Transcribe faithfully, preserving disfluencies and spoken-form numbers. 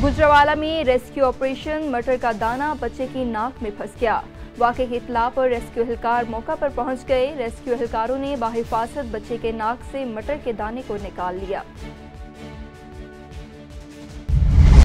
गुजरावाला में rescue operation, मटर का दाना बच्चे की नाक में फंस गया। वाक़े की इत्तला पर रेस्क्यू एहलकार मौका पर पहुंच गए। रेस्क्यू एहलकारों ने बाहिफाजत बच्चे के नाक से मटर के दाने को निकाल लिया।